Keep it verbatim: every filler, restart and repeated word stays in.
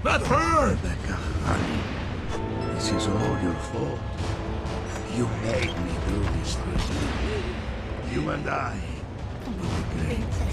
Not her! Rebecca, honey, this is all your fault. You made me do this to you. You and I will regret